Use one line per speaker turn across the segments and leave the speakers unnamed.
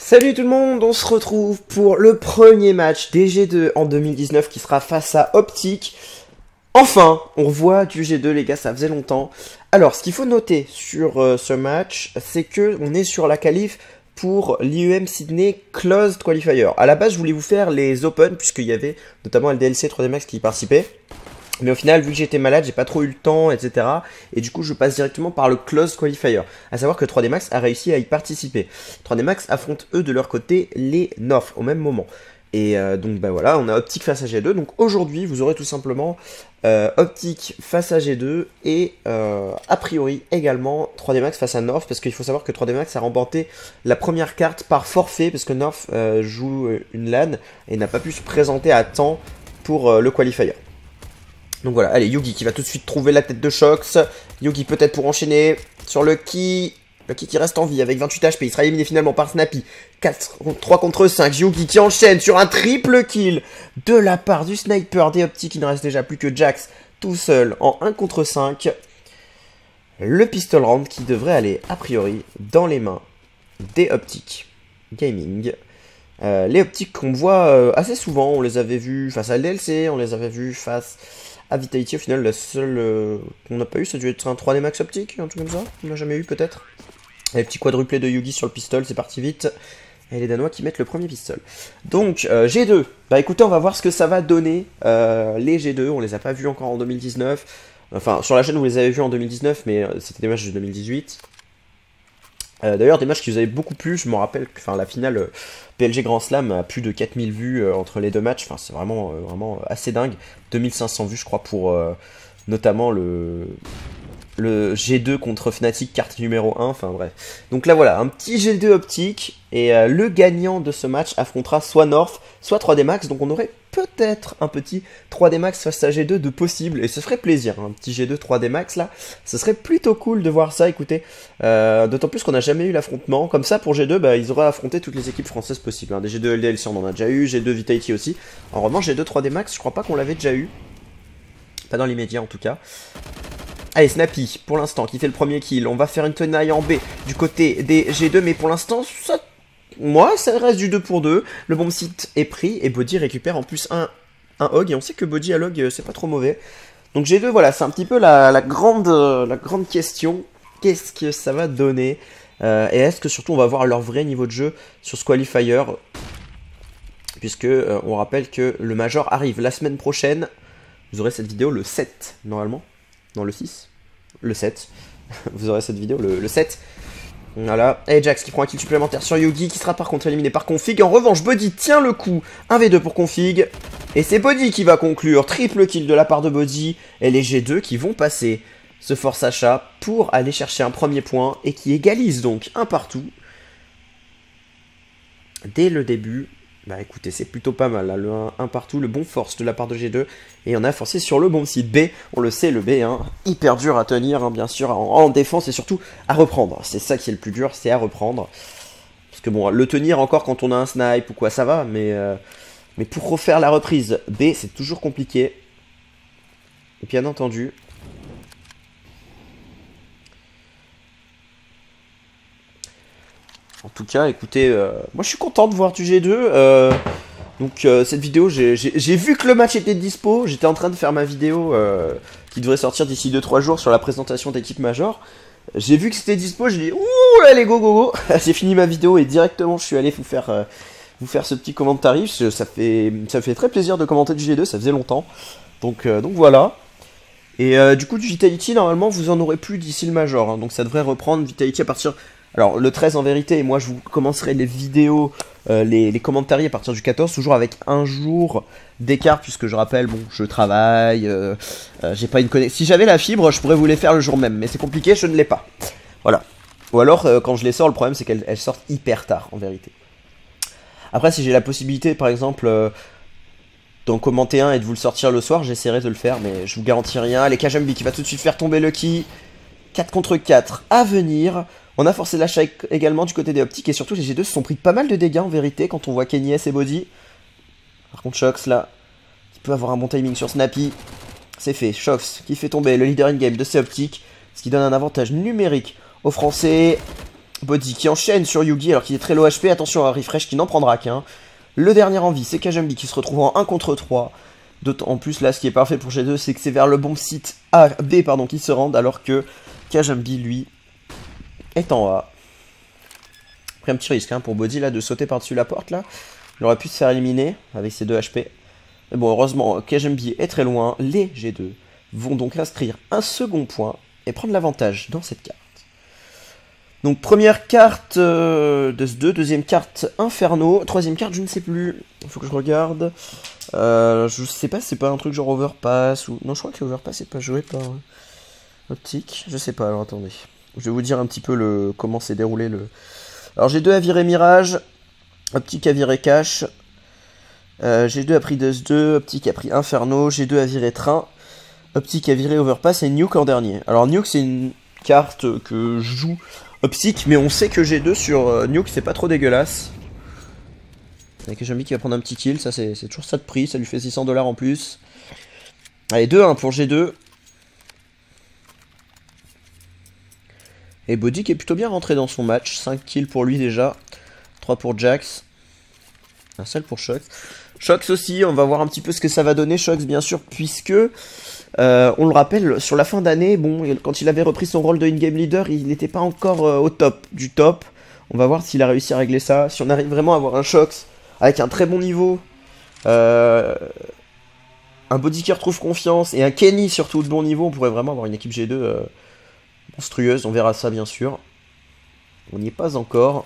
Salut tout le monde, on se retrouve pour le premier match des G2 en 2019 qui sera face à Optic. Enfin, on revoit du G2 les gars, ça faisait longtemps. Alors, ce qu'il faut noter sur ce match, c'est que on est sur la qualif pour l'IEM Sydney Closed Qualifier. À la base, je voulais vous faire les Open, puisqu'il y avait notamment LDLC 3D Max qui y participait. Mais au final, vu que j'étais malade, j'ai pas trop eu le temps, etc. Et du coup, je passe directement par le Closed Qualifier. À savoir que 3D Max a réussi à y participer. 3D Max affronte eux de leur côté les North au même moment. Et donc bah voilà, on a Optic face à G2. Donc aujourd'hui, vous aurez tout simplement Optic face à G2 et a priori également 3D Max face à North. Parce qu'il faut savoir que 3D Max a remporté la première carte par forfait. Parce que North joue une LAN et n'a pas pu se présenter à temps pour le qualifier. Donc voilà, allez, Yugi qui va tout de suite trouver la tête de Shox. Yugi peut-être pour enchaîner sur Lucky. Lucky qui reste en vie avec 28 HP. Il sera éliminé finalement par Snappy. 3 contre 5. Yugi qui enchaîne sur un triple kill de la part du sniper des Optic. Il ne reste déjà plus que Jax tout seul en 1 contre 5. Le pistol round qui devrait aller a priori dans les mains des Optic Gaming. Les Optic qu'on voit assez souvent. On les avait vus face à LDLC. On les avait vus face à Vitality. Au final, la seule qu'on n'a pas eu, ça a dû être un 3D Max Optic, un truc comme ça. On n'a jamais eu peut-être. Les petits quadruplés de Yugi sur le pistol, c'est parti vite. Et les Danois qui mettent le premier pistol. Donc, G2. Bah écoutez, on va voir ce que ça va donner. Les G2, on les a pas vus encore en 2019. Enfin, sur la chaîne, vous les avez vus en 2019, mais c'était des matchs de 2018. D'ailleurs, des matchs qui vous avaient beaucoup plu. Je me rappelle que la finale PLG Grand Slam a plus de 4000 vues entre les deux matchs. Enfin, c'est vraiment, vraiment assez dingue. 2500 vues, je crois, pour notamment le G2 contre Fnatic, carte numéro 1, enfin bref. Donc là voilà, un petit G2 Optic, et le gagnant de ce match affrontera soit North, soit 3D Max, donc on aurait peut-être un petit 3D Max face à G2 de possible, et ce serait plaisir, un petit G2 3D Max là, ce serait plutôt cool de voir ça, écoutez, d'autant plus qu'on n'a jamais eu l'affrontement, comme ça pour G2, bah, ils auraient affronté toutes les équipes françaises possibles, hein. Des G2 LDLC on en a déjà eu, G2 Vitality aussi, en revanche G2 3D Max, je crois pas qu'on l'avait déjà eu, pas dans l'immédiat en tout cas. Allez, Snappy, pour l'instant, qui fait le premier kill. On va faire une tenaille en B du côté des G2, mais pour l'instant, ça... Moi, ça reste du 2 pour 2. Le bomb site est pris, et Body récupère en plus un hog, et on sait que Body à log, c'est pas trop mauvais. Donc G2, voilà, c'est un petit peu la grande question. Qu'est-ce que ça va donner et est-ce que surtout on va voir leur vrai niveau de jeu sur ce qualifier, puisque on rappelle que le Major arrive la semaine prochaine. Vous aurez cette vidéo le 7, normalement. Non, le 6. Le 7. Vous aurez cette vidéo le 7. Voilà. Et Jax qui prend un kill supplémentaire sur Yugi, qui sera par contre éliminé par Config. En revanche, Body tient le coup. 1v2 pour Config. Et c'est Body qui va conclure. Triple kill de la part de Body. Et les G2 qui vont passer ce force achat pour aller chercher un premier point. Et qui égalise donc un partout. Dès le début. Bah écoutez, c'est plutôt pas mal, là, le 1 partout, le bon force de la part de G2, et on a forcé sur le bon site B, on le sait, le B, hein, hyper dur à tenir, hein, bien sûr, en défense, et surtout à reprendre, c'est ça qui est le plus dur, c'est à reprendre, parce que bon, le tenir encore quand on a un snipe ou quoi, ça va, mais pour refaire la reprise B, c'est toujours compliqué, et bien entendu... En tout cas, écoutez, moi je suis content de voir du G2. Donc cette vidéo, j'ai vu que le match était dispo. J'étais en train de faire ma vidéo qui devrait sortir d'ici 2-3 jours sur la présentation d'équipe Major. J'ai vu que c'était dispo, j'ai dit ouh, allez go go go. J'ai fini ma vidéo et directement je suis allé vous faire ce petit commentaire. Ça fait très plaisir de commenter du G2, ça faisait longtemps. Donc voilà. Et du coup du Vitality, normalement vous en aurez plus d'ici le Major. Hein, donc ça devrait reprendre Vitality à partir... Alors le 13 en vérité, et moi je vous commencerai les vidéos, les commentaires à partir du 14, toujours avec un jour d'écart, puisque je rappelle, bon, je travaille, j'ai pas une connexion. Si j'avais la fibre, je pourrais vous les faire le jour même, mais c'est compliqué, je ne l'ai pas. Voilà. Ou alors, quand je les sors, le problème c'est qu'elles sortent hyper tard, en vérité. Après, si j'ai la possibilité, par exemple, d'en commenter un et de vous le sortir le soir, j'essaierai de le faire, mais je vous garantis rien. Allez, Kajambi qui va tout de suite faire tomber Lucky. 4 contre 4 à venir. On a forcé l'achat également du côté des Optiques, et surtout les G2 se sont pris pas mal de dégâts en vérité quand on voit Kenny S et Body. Par contre Shox là, qui peut avoir un bon timing sur Snappy, c'est fait. Shox qui fait tomber le leader in-game de ces Optiques, ce qui donne un avantage numérique aux Français. Body qui enchaîne sur Yugi alors qu'il est très low HP. Attention à Refresh qui n'en prendra qu'un. Le dernier en vie, c'est Kajambi qui se retrouve en 1 contre 3. En plus, là, ce qui est parfait pour G2, c'est que c'est vers le bon site B qui se rendent, alors que Kajambi, lui, est en A. Pris un petit risque pour Body, là, de sauter par-dessus la porte, là. Il aurait pu se faire éliminer avec ses 2 HP. Mais bon, heureusement, Kajambi est très loin. Les G2 vont donc inscrire un second point et prendre l'avantage dans cette carte. Donc première carte de ce 2, deuxième carte Inferno, troisième carte je ne sais plus, il faut que je regarde. Je sais pas si c'est pas un truc genre Overpass ou... Non, je crois que Overpass n'est pas joué par Optic, je sais pas, alors attendez. Je vais vous dire un petit peu comment s'est déroulé le... Alors G2 a viré Mirage, Optic a viré Cash, G2 a pris Dust 2, Optic a pris Inferno, G2 a viré Train, Optic a viré Overpass et Nuke en dernier. Alors Nuke c'est une carte que je joue Optic, mais on sait que G2 sur Nuke c'est pas trop dégueulasse. Avec Jambi qui va prendre un petit kill, ça c'est toujours ça de prix, ça lui fait 600 $ en plus. Allez, 2-1 pour G2. Et Body qui est plutôt bien rentré dans son match, 5 kills pour lui déjà, 3 pour Jax, un seul pour Shox. Shox aussi, on va voir un petit peu ce que ça va donner, Shox bien sûr, puisque... on le rappelle, sur la fin d'année, bon, quand il avait repris son rôle de in-game leader, il n'était pas encore au top du top. On va voir s'il a réussi à régler ça. Si on arrive vraiment à avoir un Shox avec un très bon niveau, un Body qui retrouve confiance et un Kenny surtout de bon niveau, on pourrait vraiment avoir une équipe G2 monstrueuse. On verra ça bien sûr. On n'y est pas encore.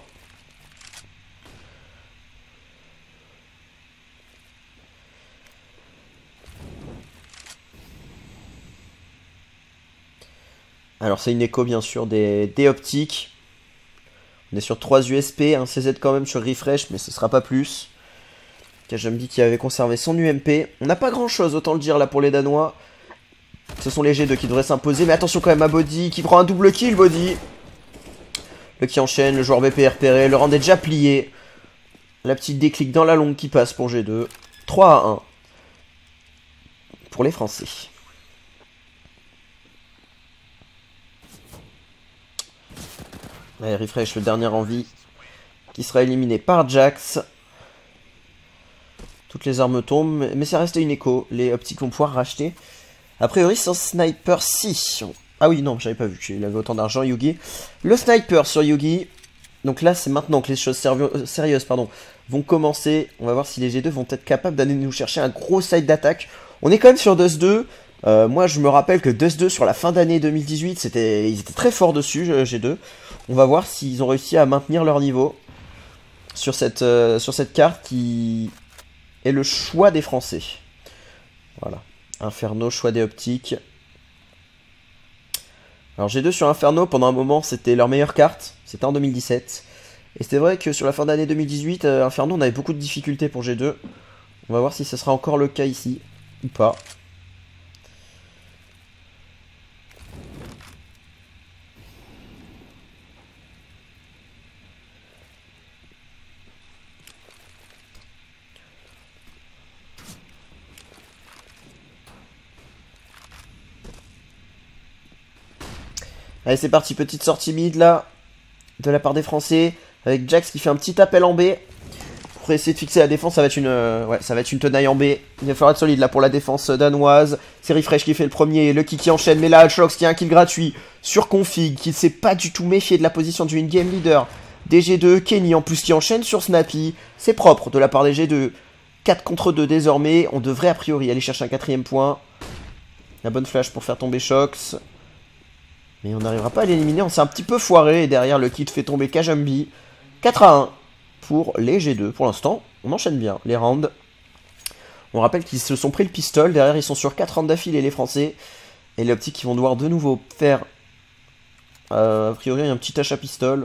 Alors c'est une écho bien sûr des optiques. On est sur 3 USP, un CZ quand même sur Refresh, mais ce sera pas plus. Kajambi qui avait conservé son UMP. On n'a pas grand chose, autant le dire là pour les Danois. Ce sont les G2 qui devraient s'imposer, mais attention quand même à Body qui prend un double kill, Body. Le qui enchaîne, le joueur BP est repéré, le round est déjà plié. La petite déclic dans la longue qui passe pour G2. 3-1 pour les Français. Allez, Refresh, le dernier en vie, qui sera éliminé par Jax. Toutes les armes tombent, mais ça reste une écho. Les optiques vont pouvoir racheter. A priori, sans sniper, si. Ah oui, non, j'avais pas vu qu'il avait autant d'argent, Yugi. Le sniper sur Yugi. Donc là, c'est maintenant que les choses sérieuses vont commencer. On va voir si les G2 vont être capables d'aller nous chercher un gros side d'attaque. On est quand même sur Dust 2. Moi, je me rappelle que Dust 2, sur la fin d'année 2018, ils étaient très forts dessus, G2. On va voir s'ils ont réussi à maintenir leur niveau sur cette carte qui est le choix des Français. Voilà. Inferno, choix des optiques. Alors G2 sur Inferno, pendant un moment, c'était leur meilleure carte. C'était en 2017. Et c'était vrai que sur la fin d'année 2018, Inferno, on avait beaucoup de difficultés pour G2. On va voir si ce sera encore le cas ici, ou pas. Allez, c'est parti, petite sortie mid là, de la part des Français, avec Jax qui fait un petit appel en B. Pour essayer de fixer la défense, ça va être une tenaille en B. Il va falloir être solide là pour la défense danoise. C'est Refresh qui fait le premier, le kick qui enchaîne, mais là, Shox qui a un kill gratuit sur Config, qui ne s'est pas du tout méfié de la position du in-game leader. Des G2, Kenny en plus qui enchaîne sur Snappy. C'est propre de la part des G2. 4 contre 2 désormais, on devrait a priori aller chercher un 4ème point. La bonne flash pour faire tomber Shox. Mais on n'arrivera pas à l'éliminer, on s'est un petit peu foiré. Et derrière, le kit fait tomber Kajambi. 4-1 pour les G2. Pour l'instant, on enchaîne bien les rounds. On rappelle qu'ils se sont pris le pistol. Derrière, ils sont sur 4 rounds d'affilée, les Français. Et les optiques qui vont devoir de nouveau faire... a priori, un petit achat pistol.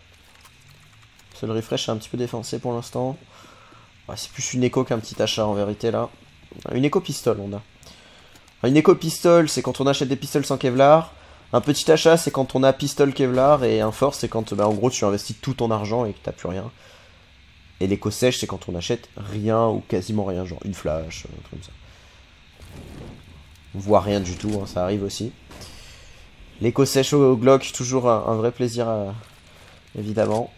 Le Refresh est un petit peu défoncé pour l'instant. Ouais, c'est plus une écho qu'un petit achat en vérité là. Une écho pistol, on a. Une écho pistol, c'est quand on achète des pistoles sans Kevlar. Un petit achat, c'est quand on a pistol Kevlar, et un force, c'est quand, en gros, tu investis tout ton argent et que t'as plus rien. Et l'éco sèche, c'est quand on achète rien ou quasiment rien, genre une flash, un truc comme ça. On voit rien du tout, hein, ça arrive aussi. L'éco sèche au Glock, toujours un vrai plaisir évidemment.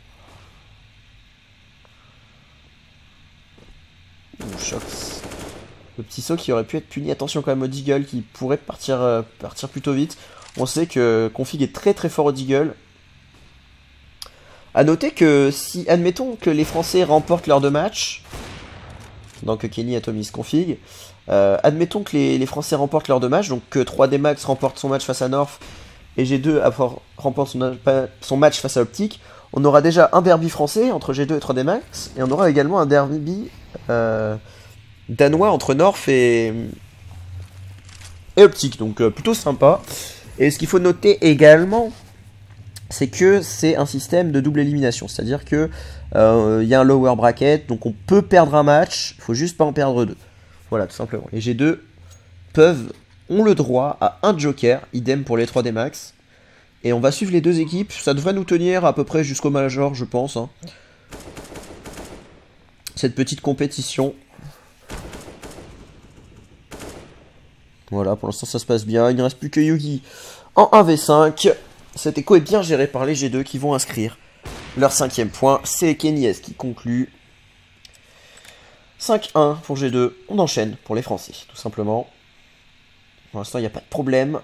Shox. Le petit saut qui aurait pu être puni. Attention quand même au Deagle qui pourrait partir plutôt vite. On sait que Config est très très fort au Deagle. A noter que si, admettons que les Français remportent leurs 2 matchs, donc Kenny, Atomis, Config, admettons que les Français remportent leurs 2 matchs, donc que 3D Max remporte son match face à North et G2 remporte son match face à Optic, on aura déjà un derby français entre G2 et 3D Max, et on aura également un derby danois entre North et Optic, donc plutôt sympa. Et ce qu'il faut noter également, c'est que c'est un système de double élimination, c'est-à-dire que y a un lower bracket, donc on peut perdre un match, il faut juste pas en perdre 2. Voilà, tout simplement. Les G2 ont le droit à un joker, idem pour les 3D Max. Et on va suivre les 2 équipes, ça devrait nous tenir à peu près jusqu'au Major, je pense. Hein. Cette petite compétition. Voilà, pour l'instant ça se passe bien, il ne reste plus que Yugi en 1v5. Cet écho est bien géré par les G2 qui vont inscrire leur 5e point. C'est Kenny S qui conclut. 5-1 pour G2. On enchaîne pour les Français, tout simplement. Pour l'instant, il n'y a pas de problème.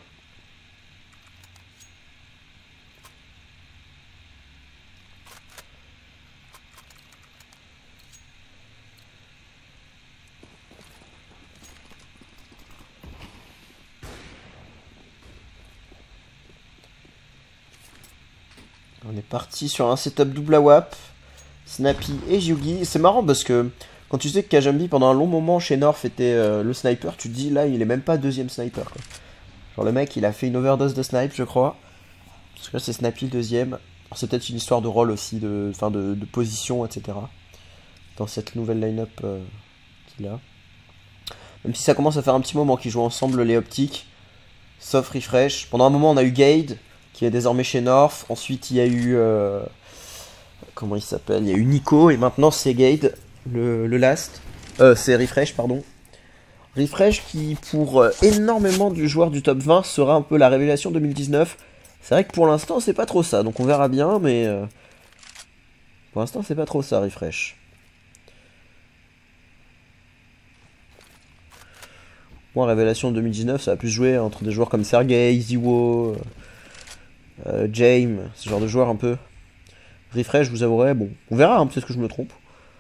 On est parti sur un setup double AWAP. Snappy et Yugi. C'est marrant parce que quand tu sais que Kajambi pendant un long moment chez North était le sniper, tu te dis là il est même pas 2ème sniper. Quoi. Genre le mec il a fait une overdose de snipe je crois. Parce que là c'est Snappy le 2ème. C'est peut-être une histoire de rôle aussi, de position, etc. Dans cette nouvelle line-up qu'il a. Même si ça commence à faire un petit moment qu'ils jouent ensemble les optiques. Sauf Refresh. Pendant un moment on a eu Gade, qui est désormais chez North. Ensuite il y a eu... comment il s'appelle? Il y a eu Nico et maintenant c'est Gade, le last. C'est Refresh, pardon. Refresh qui, pour énormément de joueurs du top 20, sera un peu la révélation 2019. C'est vrai que pour l'instant, c'est pas trop ça. Donc on verra bien, mais... pour l'instant, c'est pas trop ça, Refresh. Bon, révélation 2019, ça va plus jouer entre des joueurs comme Sergei, Easywo, James, ce genre de joueurs un peu. Refresh, je vous avouerai, bon, on verra, hein, peut-être que je me trompe.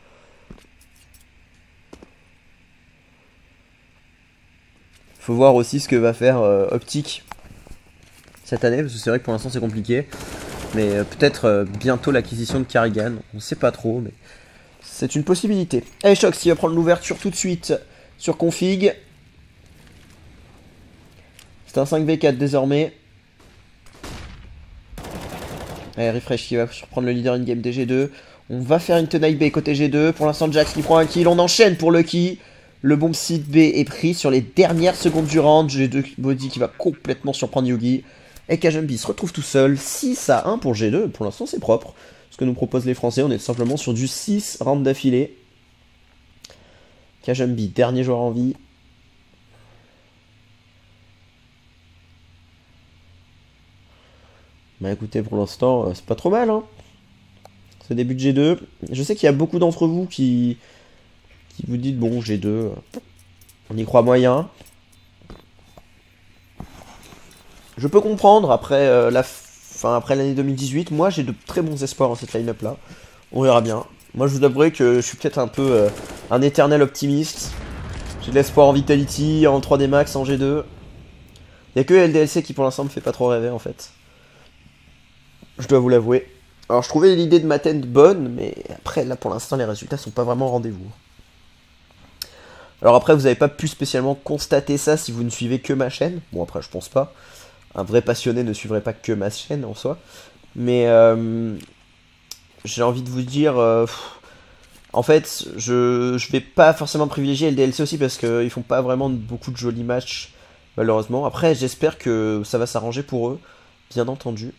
Faut voir aussi ce que va faire Optic cette année, parce que c'est vrai que pour l'instant c'est compliqué. Mais peut-être bientôt l'acquisition de Carrigan, on sait pas trop, mais c'est une possibilité. Allez, Shox, il va prendre l'ouverture tout de suite sur Config. C'est un 5v4 désormais. Allez, Refresh qui va surprendre le leader in-game des G2. On va faire une tenaille B côté G2. Pour l'instant, Jax qui prend un kill. On enchaîne pour Lucky. Le bomb site B est pris sur les dernières secondes du round. G2 Body qui va complètement surprendre Yugi. Et Kajambi se retrouve tout seul. 6-1 pour G2. Pour l'instant, c'est propre. Ce que nous proposent les Français, on est simplement sur du 6 rounds d'affilée. Kajambi, dernier joueur en vie. Bah écoutez, pour l'instant, c'est pas trop mal, hein. Ce début de G2. Je sais qu'il y a beaucoup d'entre vous qui vous dites, bon, G2, on y croit moyen. Je peux comprendre, après après l'année 2018, moi j'ai de très bons espoirs dans cette line-up là. On verra bien. Moi je vous avouerai que je suis peut-être un peu un éternel optimiste. J'ai de l'espoir en Vitality, en 3D Max, en G2. Il n'y a que LDLC qui pour l'instant me fait pas trop rêver en fait. Je dois vous l'avouer. Alors je trouvais l'idée de Maten bonne, mais après là pour l'instant les résultats sont pas vraiment au rendez-vous. Alors après vous n'avez pas pu spécialement constater ça si vous ne suivez que ma chaîne. Bon après je pense pas. Un vrai passionné ne suivrait pas que ma chaîne en soi. Mais j'ai envie de vous dire... en fait, je vais pas forcément privilégier LDLC aussi parce qu'ils font pas vraiment beaucoup de jolis matchs, malheureusement. Après, j'espère que ça va s'arranger pour eux, bien entendu.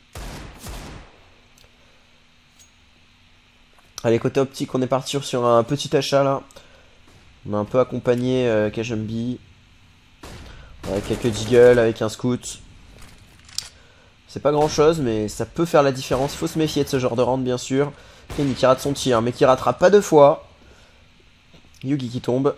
Allez, côté optique, on est parti sur un petit achat là. On a un peu accompagné Kajambi. Avec quelques Deagle, avec un Scout. C'est pas grand chose, mais ça peut faire la différence. Faut se méfier de ce genre de round, bien sûr. Kenny qui rate son tir, mais qui ratera pas deux fois. Yugi qui tombe.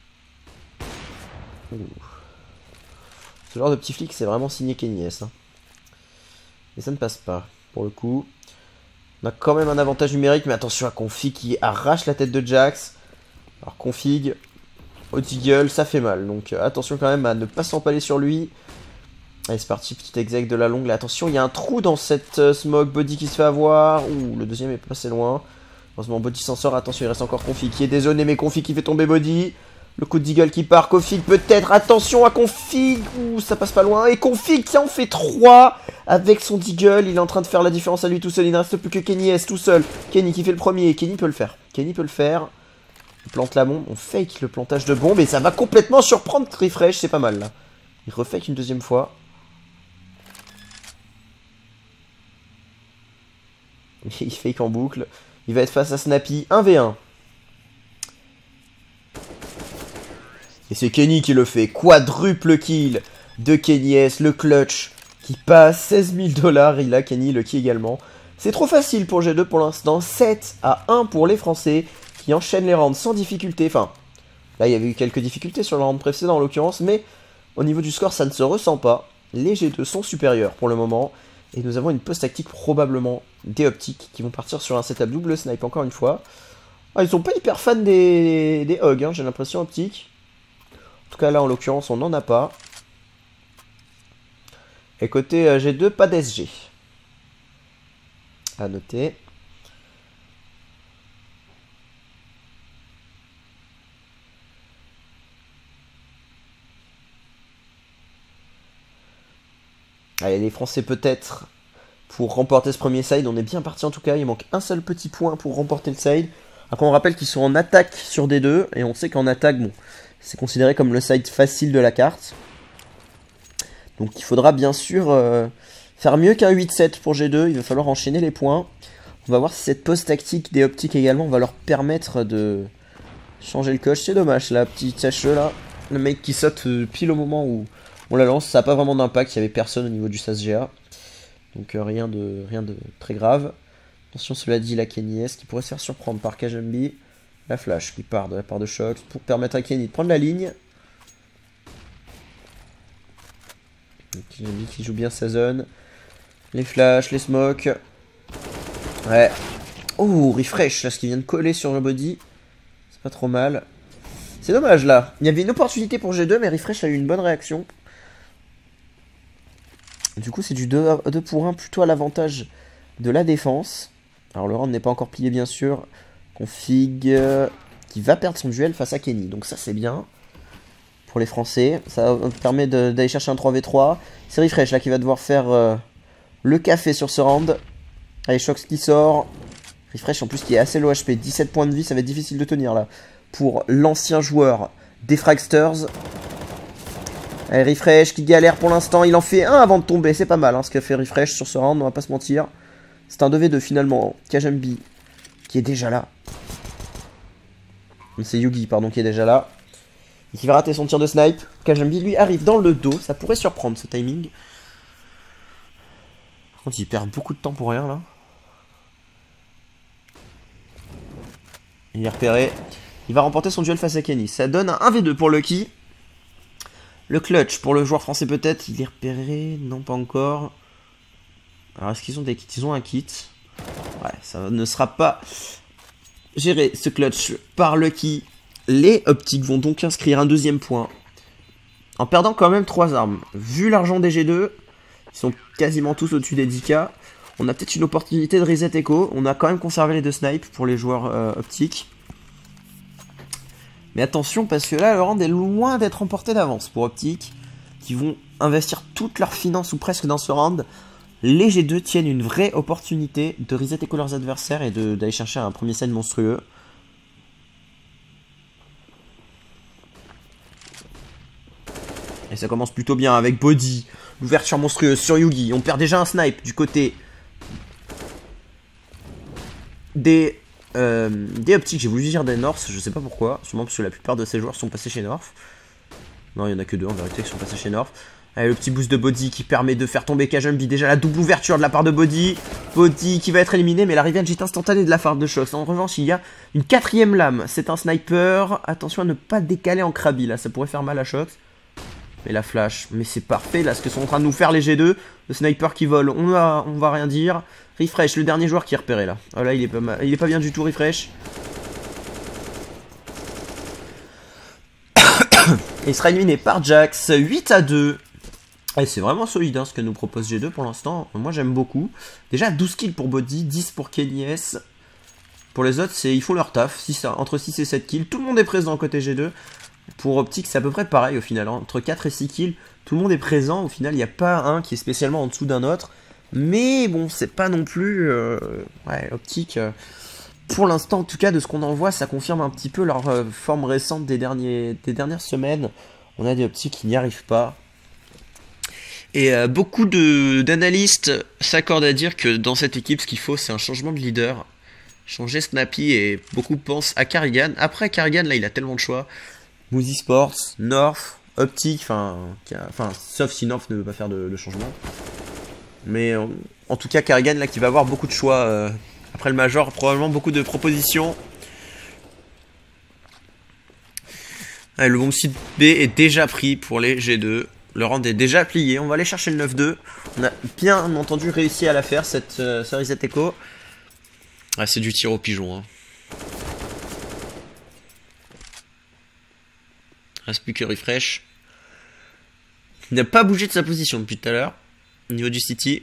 Ouh. Ce genre de petit flic, c'est vraiment signé Kenny S. Hein. Et ça ne passe pas, pour le coup. On a quand même un avantage numérique, mais attention à Config qui arrache la tête de Jax. Alors Config, au Deagle, ça fait mal. Donc attention quand même à ne pas s'empaler sur lui. Allez, c'est parti, petit exec de la longue. Là, attention, il y a un trou dans cette smoke. Body qui se fait avoir. Ouh, le deuxième est passé loin. Heureusement, Body s'en sort. Attention, il reste encore Config qui est dézoné, mais Config qui fait tomber Body. Le coup de Deagle qui part. Config peut-être. Attention à Config. Ouh, ça passe pas loin. Et Config qui en fait 3 avec son Deagle. Il est en train de faire la différence à lui tout seul. Il ne reste plus que Kenny S tout seul. Kenny qui fait le premier. Kenny peut le faire. Kenny peut le faire. Il plante la bombe. On fake le plantage de bombe. Et ça va complètement surprendre Refresh. C'est pas mal là. Il refake une deuxième fois. Il fake en boucle. Il va être face à Snappy. 1v1. Et c'est Kenny qui le fait. Quadruple kill de Kenny S. Le clutch qui passe 16 000 $. Il a Kenny le kill également. C'est trop facile pour G2 pour l'instant. 7-1 pour les Français qui enchaînent les rounds sans difficulté. Enfin, là il y avait eu quelques difficultés sur le round précédent en l'occurrence. Mais au niveau du score ça ne se ressent pas. Les G2 sont supérieurs pour le moment. Et nous avons une pause tactique probablement des optiques qui vont partir sur un setup double snipe encore une fois. Ah, ils sont pas hyper fans des hogs, hein, j'ai l'impression optique. En tout cas là en l'occurrence on n'en a pas. Et côté G2, pas d'SG. À noter. Allez, les Français peut-être pour remporter ce premier side. On est bien parti en tout cas. Il manque un seul petit point pour remporter le side. Après, on rappelle qu'ils sont en attaque sur D2. Et on sait qu'en attaque, bon, c'est considéré comme le side facile de la carte. Donc il faudra bien sûr faire mieux qu'un 8-7 pour G2. Il va falloir enchaîner les points. On va voir si cette pause tactique des optiques également va leur permettre de changer le coach. C'est dommage, la petite HE là. Le mec qui saute pile au moment où on la lance, ça n'a pas vraiment d'impact, il n'y avait personne au niveau du SASGA. Donc rien de très grave. Attention, cela dit, la Kenny S qui pourrait se faire surprendre par Kajumbi. La flash qui part de la part de Shox pour permettre à Kenny de prendre la ligne. Kajumbi qui joue bien sa zone. Les flashs, les smokes. Ouais. Oh, refresh là, ce qui vient de coller sur le body. C'est pas trop mal. C'est dommage là. Il y avait une opportunité pour G2, mais refresh a eu une bonne réaction. Du coup, c'est du 2 pour 1 plutôt à l'avantage de la défense. Alors, le round n'est pas encore plié, bien sûr. Config qui va perdre son duel face à Kenny. Donc, ça, c'est bien pour les Français. Ça permet d'aller chercher un 3v3. C'est Refresh là qui va devoir faire le café sur ce round. Allez, Shox qui sort. Refresh en plus qui est assez low HP. 17 points de vie, ça va être difficile de tenir là. Pour l'ancien joueur des Fragsters. Allez, Refresh qui galère pour l'instant. Il en fait un avant de tomber. C'est pas mal hein, ce qu'a fait Refresh sur ce round. On va pas se mentir. C'est un 2v2 finalement. Kajumbi qui est déjà là. C'est Yugi, pardon, qui est déjà là. Et qui va rater son tir de snipe. Kajumbi lui arrive dans le dos. Ça pourrait surprendre ce timing. Par contre, il perd beaucoup de temps pour rien là. Il est repéré. Il va remporter son duel face à Kenny. Ça donne un 1v2 pour Lucky. Le clutch pour le joueur français peut-être. Il est repéré. Non, pas encore. Alors, est-ce qu'ils ont des kits? Ils ont un kit. Ouais, ça ne sera pas géré ce clutch par Lucky. Les optiques vont donc inscrire un deuxième point. En perdant quand même 3 armes. Vu l'argent des G2, ils sont quasiment tous au-dessus des 10k. On a peut-être une opportunité de reset echo. On a quand même conservé les 2 snipes pour les joueurs optiques. Mais attention parce que là le round est loin d'être remporté d'avance pour Optic qui vont investir toutes leurs finances ou presque dans ce round. Les G2 tiennent une vraie opportunité de reset echo leurs adversaires et d'aller chercher un premier set monstrueux. Et ça commence plutôt bien avec Body, l'ouverture monstrueuse sur Yugi. On perd déjà un snipe du côté des optiques. J'ai voulu dire des North, je sais pas pourquoi, sûrement parce que la plupart de ces joueurs sont passés chez North. Non, il y en a que 2 en vérité qui sont passés chez North. Allez, le petit boost de Body qui permet de faire tomber Kajumbi. Déjà la double ouverture de la part de Body. Body qui va être éliminé, mais la revenge est instantanée de la part de Shox. En revanche, il y a une 4ème lame. C'est un sniper. Attention à ne pas décaler en Krabi, là. Ça pourrait faire mal à Shox. Mais la flash, mais c'est parfait. Là, ce que sont en train de nous faire les G2. Le sniper qui vole, on va rien dire. Refresh, le dernier joueur qui est repéré, là. Oh là, il est pas mal. Il est pas bien du tout, Refresh. Il sera éliminé par Jax. 8-2. Et c'est vraiment solide hein, ce que nous propose G2 pour l'instant. Moi j'aime beaucoup. Déjà 12 kills pour Body, 10 pour Kenny S. Pour les autres, ils font leur taf. Entre 6 et 7 kills. Tout le monde est présent côté G2. Pour Optic, c'est à peu près pareil au final. Hein. Entre 4 et 6 kills, tout le monde est présent. Au final, il n'y a pas un qui est spécialement en dessous d'un autre. Mais bon, c'est pas non plus... Ouais, Optic... Pour l'instant, en tout cas, de ce qu'on en voit, ça confirme un petit peu leur forme récente des dernières semaines. On a des Optic qui n'y arrivent pas. Et beaucoup d'analystes s'accordent à dire que dans cette équipe, ce qu'il faut, c'est un changement de leader. Changer Snappy, et beaucoup pensent à Karrigan. Après, Karrigan, là, il a tellement de choix. Moosey Sports, North, Optic, enfin, sauf si North ne veut pas faire de changement. Mais en tout cas, Karrigan, là, qui va avoir beaucoup de choix. Après le Major, probablement beaucoup de propositions. Allez, le bon site B est déjà pris pour les G2. Le round est déjà plié. On va aller chercher le 9-2. On a bien entendu réussi à la faire, cette série Echo. Ah, c'est du tir au pigeon. Hein. Reste plus que Refresh. Il n'a pas bougé de sa position depuis tout à l'heure. Au niveau du City.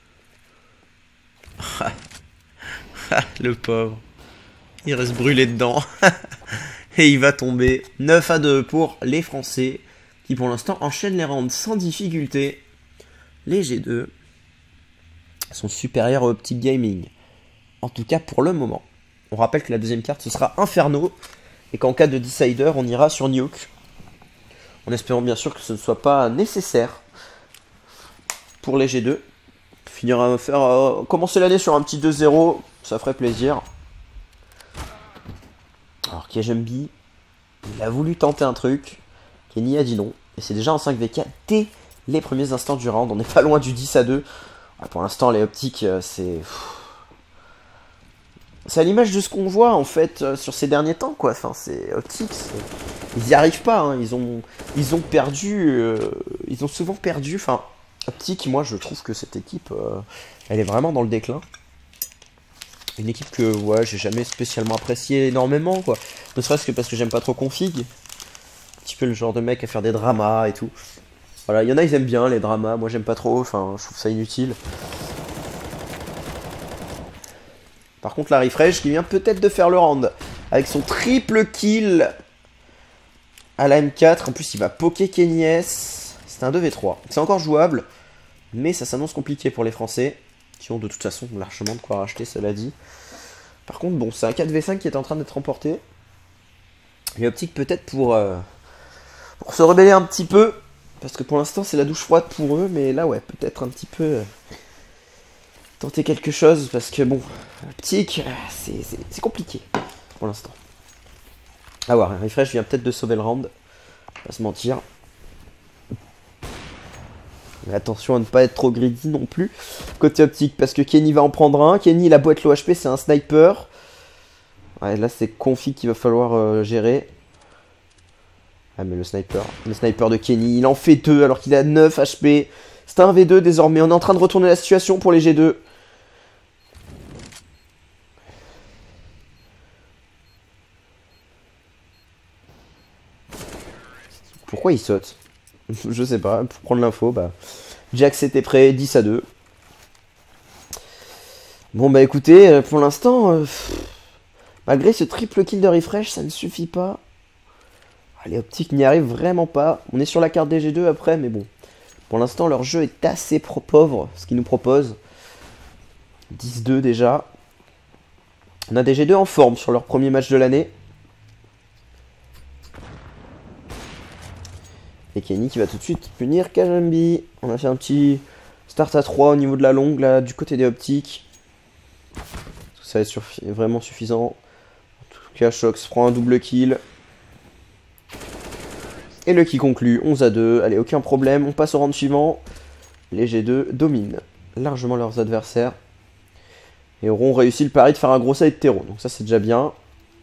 Le pauvre. Il reste brûlé dedans. Et il va tomber. 9-2 pour les Français. Qui pour l'instant enchaînent les rounds sans difficulté. Les G2 sont supérieurs au Optic Gaming. En tout cas pour le moment. On rappelle que la deuxième carte ce sera Inferno. Et qu'en cas de Decider on ira sur Nuke. En espérant bien sûr que ce ne soit pas nécessaire pour les G2. Commencer l'année sur un petit 2-0, ça ferait plaisir. Alors Kajumbi, il a voulu tenter un truc, Kenny a dit non, et c'est déjà un 5v4 dès les premiers instants du round, on n'est pas loin du 10-2. Pour l'instant les Optiques, c'est à l'image de ce qu'on voit en fait sur ces derniers temps quoi, enfin c'est Optiques, ils n'y arrivent pas, hein. Ils ont perdu, ils ont souvent perdu, enfin... Optic, moi je trouve que cette équipe, elle est vraiment dans le déclin. Une équipe que ouais, j'ai jamais spécialement appréciée énormément, quoi. Ne serait-ce que parce que j'aime pas trop Config. Un petit peu le genre de mec à faire des dramas et tout. Voilà, il y en a ils aiment bien les dramas, moi j'aime pas trop, enfin je trouve ça inutile. Par contre la Refresh qui vient peut-être de faire le round. Avec son triple kill à la M4, en plus il va poker Kenny S. C'est un 2v3. C'est encore jouable, mais ça s'annonce compliqué pour les Français, qui ont de toute façon largement de quoi racheter, cela dit. Par contre, bon, c'est un 4v5 qui est en train d'être remporté. Et Optic peut-être pour se rebeller un petit peu, parce que pour l'instant c'est la douche froide pour eux, mais là ouais, peut-être un petit peu tenter quelque chose, parce que bon, Optic, c'est compliqué pour l'instant. Ah ouais, Refresh vient peut-être de sauver le round, pas se mentir. Mais attention à ne pas être trop greedy non plus. Côté Optic, parce que Kenny va en prendre un. Kenny, il a beau être low HP, c'est un sniper. Ouais, là c'est Config qu'il va falloir gérer. Ah mais le sniper de Kenny, il en fait 2 alors qu'il a 9 HP. C'est un V2 désormais, on est en train de retourner la situation pour les G2. Pourquoi il saute? Je sais pas, pour prendre l'info, bah... Jax était prêt, 10-2. Bon bah écoutez, pour l'instant, malgré ce triple kill de Refresh, ça ne suffit pas. Les Optiques n'y arrivent vraiment pas. On est sur la carte des G2 après, mais bon. Pour l'instant, leur jeu est assez pauvre, ce qu'ils nous proposent. 10-2 déjà. On a des G2 en forme sur leur premier match de l'année. Et Kenny qui va tout de suite punir Kajumbi. On a fait un petit start à 3 au niveau de la longue, là, du côté des Optiques. Tout ça est vraiment suffisant. En tout cas, Shox prend un double kill. Et le qui conclut, 11-2. Allez, aucun problème, on passe au round suivant. Les G2 dominent largement leurs adversaires. Et auront réussi le pari de faire un gros side terreau. Donc ça, c'est déjà bien.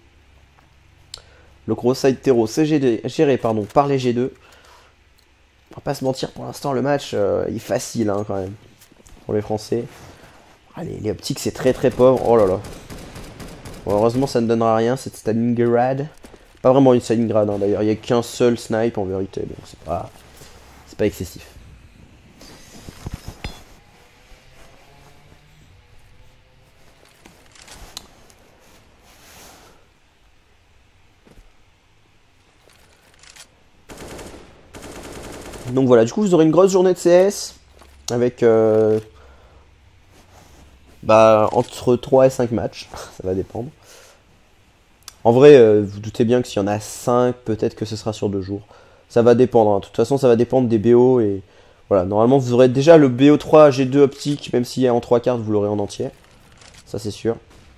Le gros side terreau, c'est géré par les G2. On va pas se mentir, pour l'instant, le match, il est facile hein, quand même. Pour les Français. Allez, les optiques, c'est très très pauvre. Oh là là. Bon, heureusement, ça ne donnera rien, cette Stalingrad. Pas vraiment une Stalingrad, hein, d'ailleurs. Il n'y a qu'un seul snipe en vérité. Donc c'est pas excessif. Donc voilà, du coup vous aurez une grosse journée de CS avec entre 3 et 5 matchs, ça va dépendre. En vrai, vous doutez bien que s'il y en a 5, peut-être que ce sera sur 2 jours. Ça va dépendre, hein. De toute façon ça va dépendre des BO et voilà, normalement vous aurez déjà le BO3 G2 optique, même s'il est en 3 cartes, vous l'aurez en entier. Ça c'est sûr.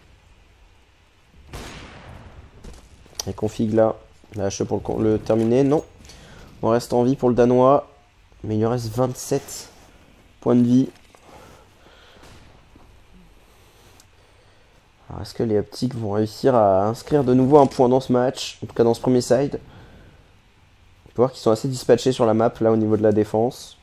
Et config là, la HE pour le terminer, non. On reste en vie pour le Danois. Mais il lui reste 27 points de vie. Alors est-ce que les optiques vont réussir à inscrire de nouveau un point dans ce match? En tout cas dans ce premier side. On peut voir qu'ils sont assez dispatchés sur la map là au niveau de la défense.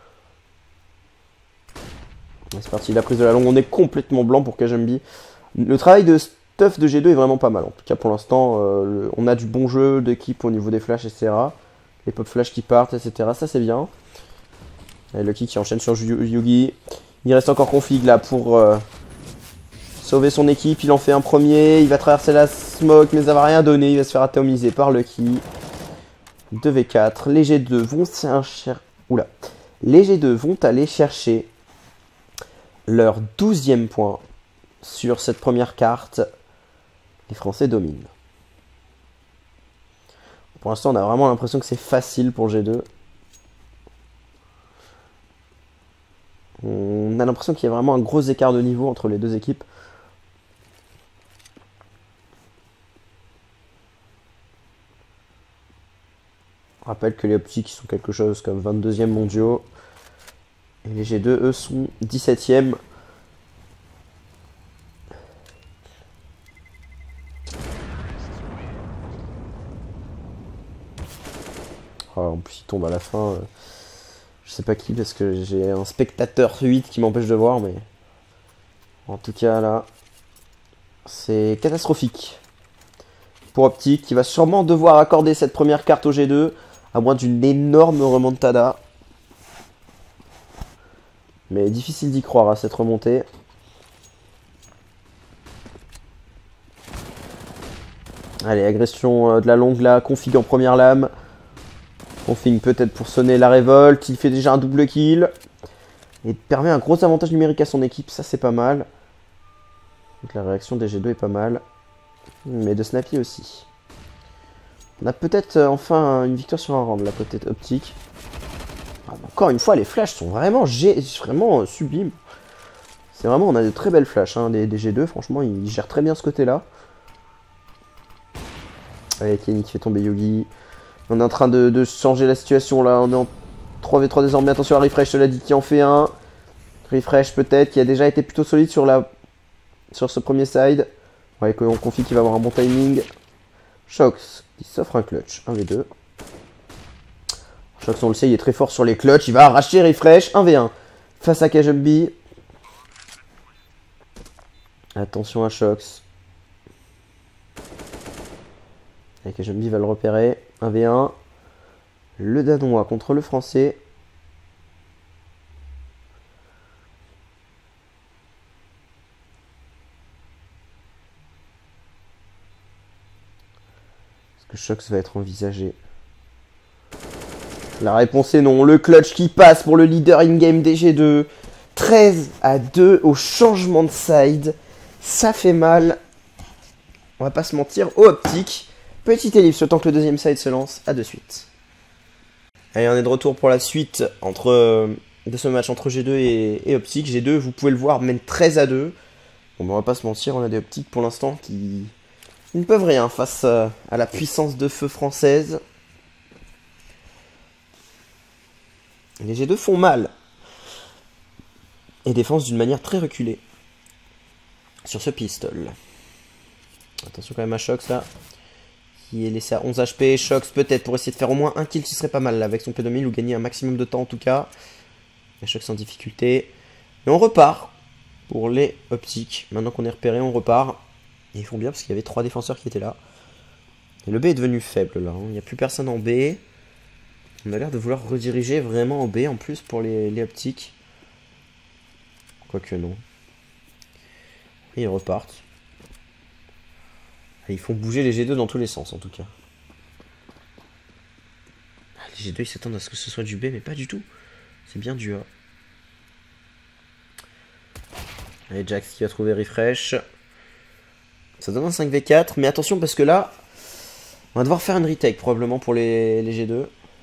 C'est parti, la prise de la longue. On est complètement blanc pour Kajembi. Le travail de stuff de G2 est vraiment pas mal. En tout cas pour l'instant, on a du bon jeu d'équipe au niveau des flashs, etc. Les pop flash qui partent, etc. Ça c'est bien. Et Lucky qui enchaîne sur Yugi. Il reste encore config là pour sauver son équipe. Il en fait un premier. Il va traverser la smoke, mais ça va rien donner. Il va se faire atomiser par Lucky. 2v4. Les G2 vont Les G2 vont aller chercher leur 12e point sur cette première carte. Les Français dominent. Pour l'instant, on a vraiment l'impression que c'est facile pour G2. On a l'impression qu'il y a vraiment un gros écart de niveau entre les deux équipes. On rappelle que les optiques sont quelque chose comme 22e mondiaux. Et les G2, eux, sont 17e. Oh, en plus, il tombe à la fin. Je sais pas qui, parce que j'ai un spectateur 8 qui m'empêche de voir, mais... En tout cas, là... C'est catastrophique. Pour Optic, qui va sûrement devoir accorder cette première carte au G2, à moins d'une énorme remontada. Mais difficile d'y croire à cette remontée. Allez, agression de la longue là, config en première lame. Config peut-être pour sonner la révolte. Il fait déjà un double kill. Et permet un gros avantage numérique à son équipe, ça c'est pas mal. Donc la réaction des G2 est pas mal. Mais de Snappy aussi. On a peut-être enfin une victoire sur un round là, côté Optique. Ah, encore une fois, les flashs sont vraiment sublimes. C'est vraiment, on a de très belles flashs hein, des G2. Franchement, ils gèrent très bien ce côté-là. Allez, Kenny qui fait tomber Yogi. On est en train de changer la situation là. On est en 3v3 désormais. Attention à Refresh, je te l'ai dit, qui en fait un. Refresh peut-être, qui a déjà été plutôt solide sur ce premier side. Ouais, on confie qu'il va avoir un bon timing. Shox qui s'offre un clutch. 1v2. Shox, on le sait, il est très fort sur les clutches. Il va arracher Refresh. 1v1 face à Kajumbi. Attention à Shox. Et Kajumbi va le repérer. 1v1. Le Danois contre le Français. Est-ce que Shox va être envisagé? La réponse est non. Le clutch qui passe pour le leader in-game des G2. 13-2 au changement de side. Ça fait mal. On va pas se mentir. Au Optique. Petit ellipse, le temps que le deuxième side se lance. À de suite. Allez, on est de retour pour la suite de ce match entre G2 et Optique. G2, vous pouvez le voir, mène 13-2. Bon, ben, on va pas se mentir, on a des Optiques pour l'instant qui ne peuvent rien face à la puissance de feu française. Les G2 font mal. Et défensent d'une manière très reculée. Sur ce pistol. Attention quand même à Shox là. Qui est laissé à 11 HP. Shox peut-être pour essayer de faire au moins un kill, ce serait pas mal là, avec son P2000 ou gagner un maximum de temps en tout cas. Mais Shox en difficulté. Et on repart pour les optiques. Maintenant qu'on est repéré, on repart. Et ils font bien parce qu'il y avait 3 défenseurs qui étaient là. Et le B est devenu faible là. Il n'y a plus personne en B. On a l'air de vouloir rediriger vraiment en B en plus pour les optiques. Quoique non. Et ils repartent. Et ils font bouger les G2 dans tous les sens en tout cas. Les G2 ils s'attendent à ce que ce soit du B mais pas du tout. C'est bien du A. Allez Jax qui va trouver refresh. Ça donne un 5v4 mais attention parce que là on va devoir faire une retake probablement pour les G2.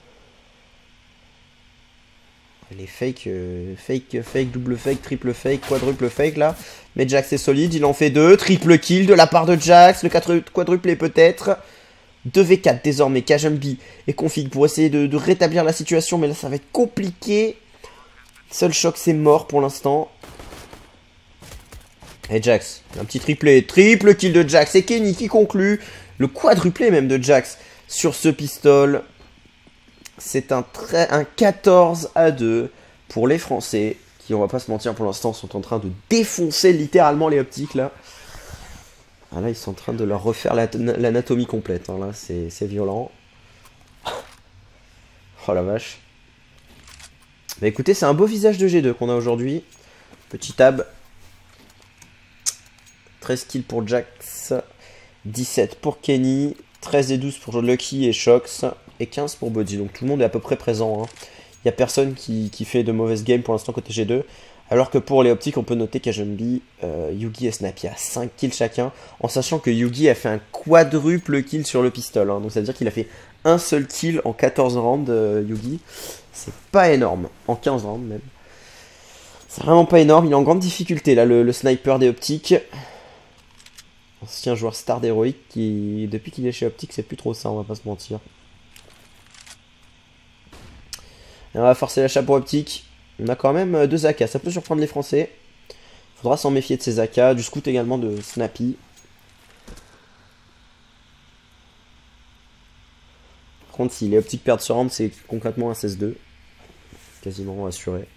Les fake, double fake, triple fake, quadruple fake là. Mais Jax est solide, il en fait 2. Triple kill de la part de Jax. Le quadruplé peut-être. 2v4 désormais. Kajumbi est config pour essayer de rétablir la situation. Mais là ça va être compliqué. Seul choc c'est mort pour l'instant. Et Jax, un petit triplé. Triple kill de Jax. Et Kenny qui conclut le quadruplé même de Jax sur ce pistol. C'est un 14-2 pour les Français, qui, on va pas se mentir, pour l'instant, sont en train de défoncer littéralement les optiques, là. Ah, là, ils sont en train de leur refaire l'anatomie complète, hein, là, c'est violent. Oh la vache. Bah écoutez, c'est un beau visage de G2 qu'on a aujourd'hui. Petit tab. 13 kills pour Jax, 17 pour Kenny, 13 et 12 pour Lucky et Shox. Et 15 pour Body, donc tout le monde est à peu près présent. Hein. Il n'y a personne qui fait de mauvaises games pour l'instant côté G2. Alors que pour les optiques, on peut noter qu'Ajumbi, Yugi et Snappy a 5 kills chacun. En sachant que Yugi a fait un quadruple kill sur le pistol. Hein. Donc ça veut dire qu'il a fait un seul kill en 14 rounds, Yugi. C'est pas énorme, en 15 rounds même. C'est vraiment pas énorme, il est en grande difficulté là, le sniper des optiques. Ancien joueur star d'Heroic qui, depuis qu'il est chez Optic, c'est plus trop ça, on va pas se mentir. Et on va forcer l'achat pour Optic. On a quand même 2 AK, ça peut surprendre les Français. Faudra s'en méfier de ces AK, du scout également de Snappy. Par contre, si les Optiques perdent ce round, c'est concrètement un 16-2. Quasiment assuré.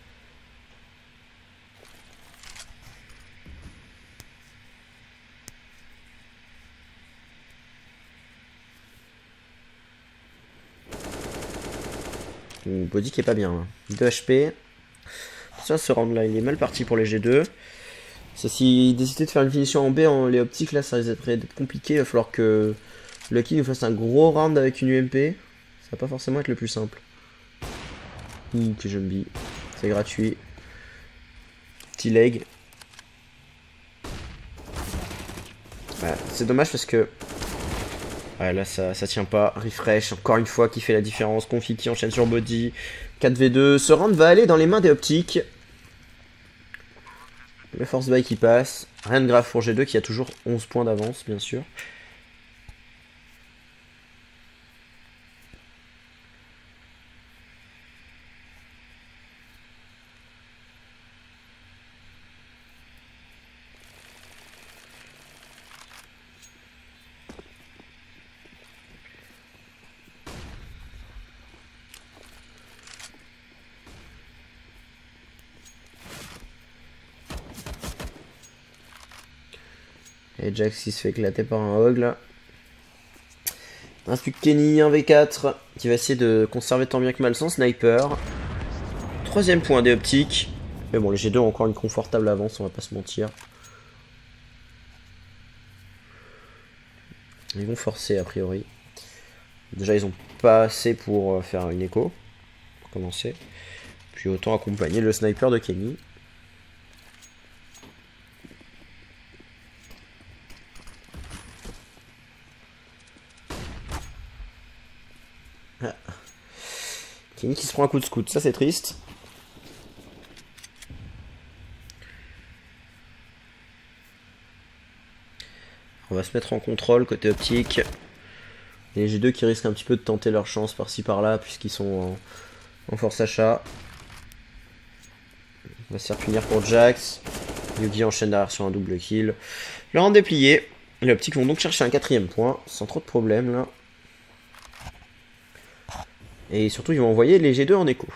Body qui est pas bien. Hein. 2 HP. Ça, ce round là, il est mal parti pour les G2. S'ils décidaient de faire une finition en B en les optiques, là, ça risquerait d'être compliqué. Il va falloir que Lucky nous fasse un gros round avec une UMP. Ça va pas forcément être le plus simple. Que je me bille. C'est gratuit. Petit leg. Ouais, c'est dommage parce que. Ouais, là ça tient pas. Refresh, encore une fois, qui fait la différence. Config qui enchaîne sur Body. 4v2. Ce round va aller dans les mains des optiques. Le force buy qui passe. Rien de grave pour G2 qui a toujours 11 points d'avance, bien sûr. Et Jax qui se fait éclater par un hog là. Il reste plus que Kenny, 1v4, qui va essayer de conserver tant bien que mal son sniper. 3ème point des optiques. Mais bon, les G2 ont encore une confortable avance, on va pas se mentir. Ils vont forcer a priori. Déjà, ils ont pas assez pour faire une écho. Pour commencer. Puis autant accompagner le sniper de Kenny. Kenny qui se prend un coup de scout, ça c'est triste. On va se mettre en contrôle côté optique. Et les G2 qui risquent un petit peu de tenter leur chance par-ci par-là puisqu'ils sont en force achat. On va se faire punir pour Jax. Yugi enchaîne derrière sur un double kill. Le round est plié. Les optiques vont donc chercher un 4ème point, sans trop de problèmes là. Et surtout, ils vont envoyer les G2 en écho.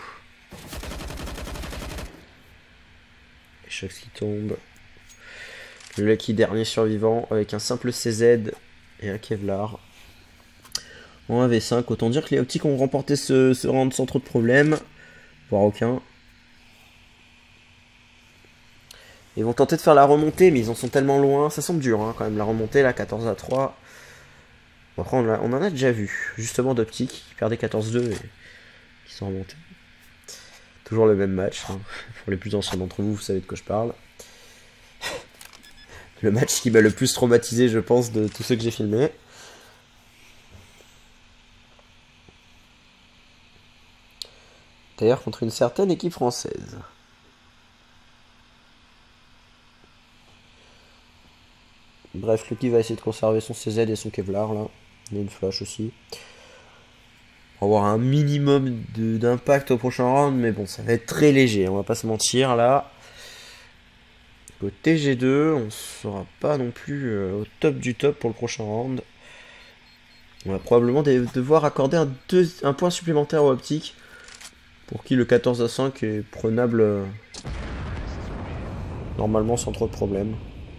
Shox qui tombe. Le Lucky dernier survivant avec un simple CZ et un Kevlar. En 1v5, autant dire que les optiques ont remporté ce round sans trop de problèmes. Voire aucun. Ils vont tenter de faire la remontée, mais ils en sont tellement loin. Ça semble dur hein, quand même, la remontée là, 14-3. Bon, après, on en a déjà vu. Justement d'optiques qui perdaient 14-2 et qui sont remontés. Toujours le même match. Hein. Pour les plus anciens d'entre vous, vous savez de quoi je parle. Le match qui m'a le plus traumatisé, je pense, de tous ceux que j'ai filmés. D'ailleurs, contre une certaine équipe française. Bref, Lucky va essayer de conserver son CZ et son Kevlar, là. Il y a une flash aussi. Pour avoir un minimum d'impact au prochain round, mais bon, ça va être très léger, on va pas se mentir, là. Côté G2, on sera pas non plus au top du top pour le prochain round. On va probablement devoir accorder un point supplémentaire aux optiques. Pour qui le 14-5 est prenable normalement sans trop de problèmes.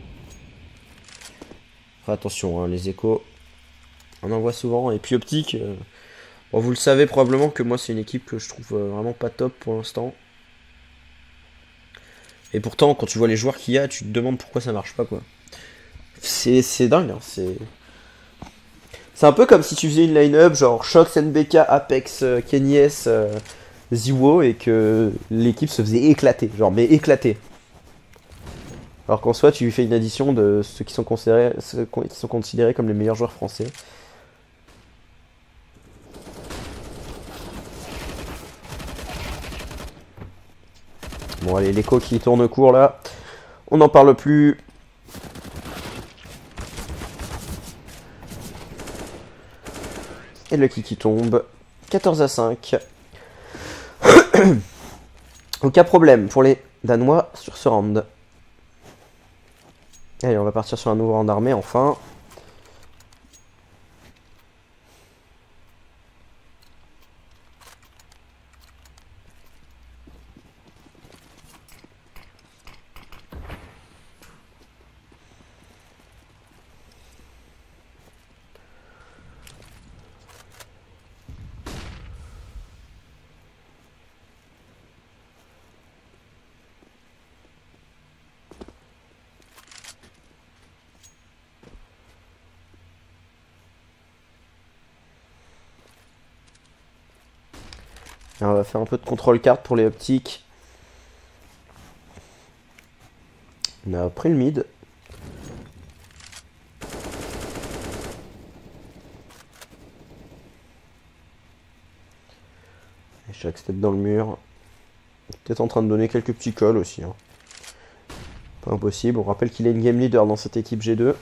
Après, attention, hein, les échos, on en voit souvent. Et puis optique, bon, vous le savez probablement que moi c'est une équipe que je trouve vraiment pas top pour l'instant. Et pourtant, quand tu vois les joueurs qu'il y a, tu te demandes pourquoi ça marche pas, quoi. C'est dingue, hein, c'est un peu comme si tu faisais une line-up genre Shox, NBK, Apex, Kenyes, Ziwo et que l'équipe se faisait éclater, genre mais éclater. Alors qu'en soi, tu fais une addition de ceux qui sont considérés comme les meilleurs joueurs français. Bon allez, l'écho qui tourne court là. On n'en parle plus. Et le qui tombe. 14-5. Aucun problème pour les Danois sur ce round. Allez, on va partir sur un nouveau round armé enfin. On va faire un peu de contrôle carte pour les optiques. On a pris le mid. Et chaque step dans le mur. Peut-être en train de donner quelques petits calls aussi. Hein. Pas impossible. On rappelle qu'il est une game leader dans cette équipe G2.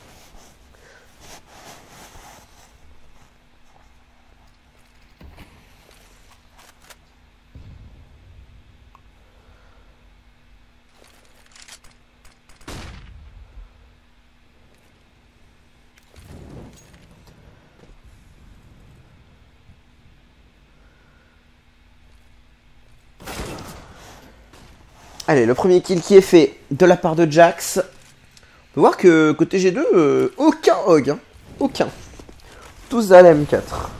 Allez, le premier kill qui est fait de la part de Jax. On peut voir que côté G2, aucun hog. Hein. Aucun. Tous à la M4.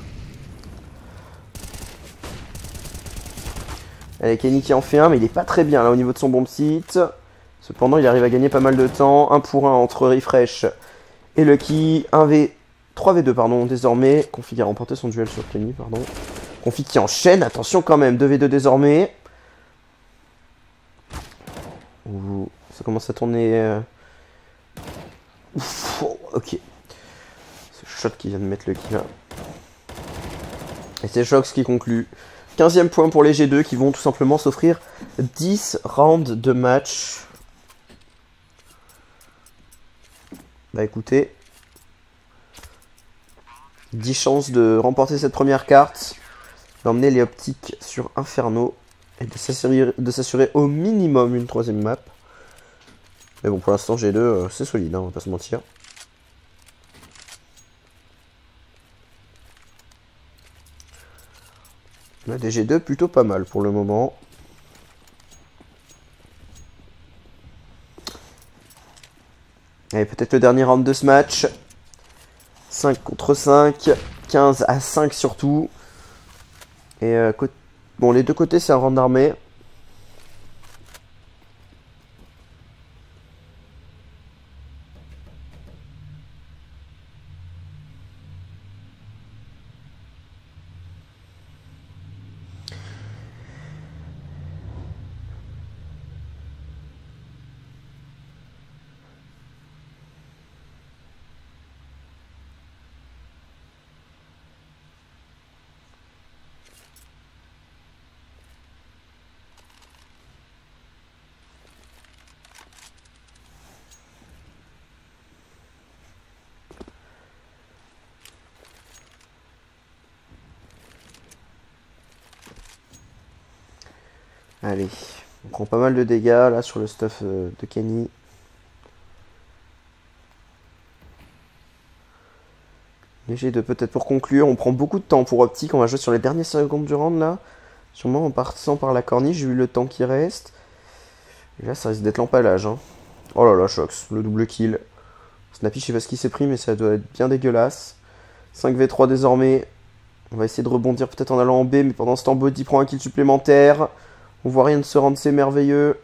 Allez, Kenny qui en fait un, mais il est pas très bien là au niveau de son bomb site. Cependant, il arrive à gagner pas mal de temps. 1 pour 1 entre Refresh et Lucky. 3v2, pardon, désormais. Config a remporté son duel sur Kenny, pardon. Config qui enchaîne, attention quand même, 2v2 désormais. Ouh, ça commence à tourner. Ouf, oh, ok. C'est Shot qui vient de mettre le kill là. Et c'est Shox qui conclut. 15e point pour les G2 qui vont tout simplement s'offrir 10 rounds de match. Bah écoutez. 10 chances de remporter cette première carte. D'emmener les optiques sur Inferno. et de s'assurer au minimum une troisième map. Mais bon, pour l'instant, G2, c'est solide, hein, on va pas se mentir. On a des G2 plutôt pas mal pour le moment. Et peut-être le dernier round de ce match. 5 contre 5, 15 à 5 surtout. Et bon, les deux côtés, c'est un round d'armée. Allez, on prend pas mal de dégâts là sur le stuff de Kenny. Léger de peut-être pour conclure, on prend beaucoup de temps pour Optic, on va jouer sur les dernières secondes du round là. Sûrement en partant par la corniche, j'ai vu le temps qui reste. Et là ça risque d'être l'empalage. Hein. Oh là là, Shox, le double kill. Snappy, je sais pas ce qu'il s'est pris, mais ça doit être bien dégueulasse. 5v3 désormais. On va essayer de rebondir peut-être en allant en B, mais pendant ce temps, Body prend un kill supplémentaire. On voit rien de se rendre, c'est merveilleux.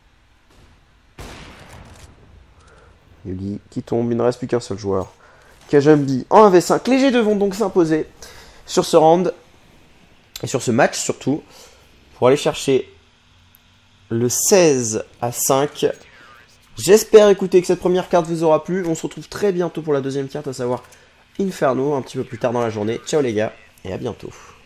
Yugi qui tombe, il ne reste plus qu'un seul joueur. Kajumbi en 1v5. Les G2 vont donc s'imposer sur ce round. Et sur ce match surtout. Pour aller chercher le 16 à 5. J'espère écouter que cette première carte vous aura plu. On se retrouve très bientôt pour la deuxième carte, à savoir Inferno, un petit peu plus tard dans la journée. Ciao les gars, et à bientôt.